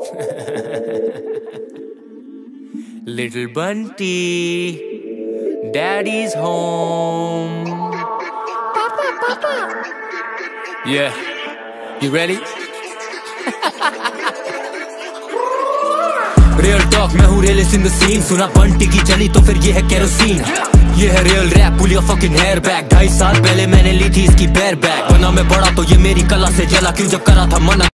Little Bunty, Daddy's home. Papa, Papa. Yeah, you ready? Real talk मैं हूँ realist in the scene. सुना बंटी की चली तो फिर ये है केरोसिन। ये है real rap, pull your fucking hair back. 2.5 साल पहले मैंने ली थी इसकी बेयर बैक। बना मैं बड़ा तो ये मेरी कला से जला, क्यों जब करा था मना।